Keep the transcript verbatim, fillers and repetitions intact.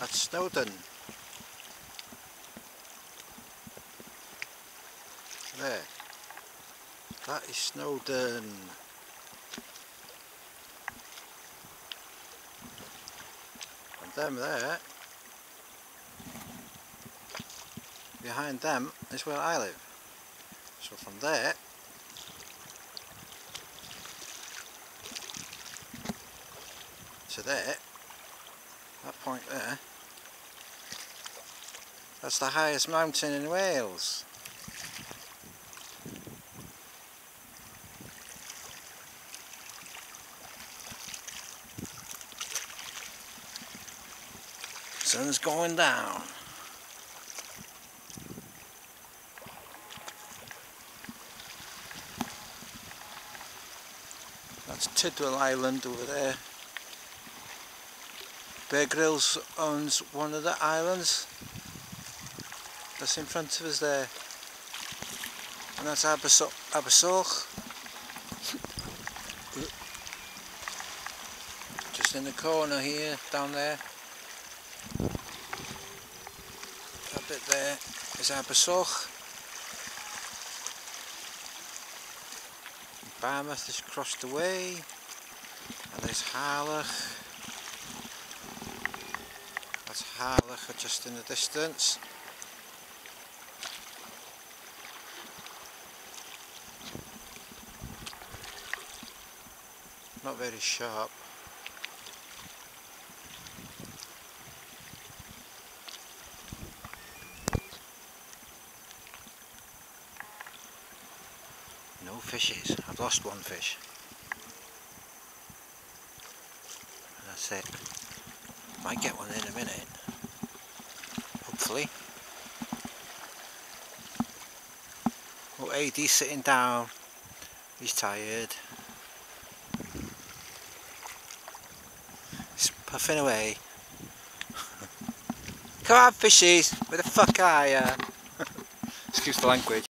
That's snowdon. There. That is snowdon. And them there, behind them is where I live. So from there to there, that point there, that's the highest mountain in Wales. Sun's going down. That's Tidwell Island over there. Bear Grylls owns one of the islands that's in front of us there, and that's Abersoch, just in the corner here, down there. That bit there is Abersoch. Barmouth is crossed away, and there's Havoc. That's Havoc just in the distance. Not very sharp. No fishes. I've lost one fish. And that's it. Might get one in a minute. Hopefully. Oh, A D's sitting down. He's tired. He's puffing away. Come on, fishies! Where the fuck are ya? Excuse the language.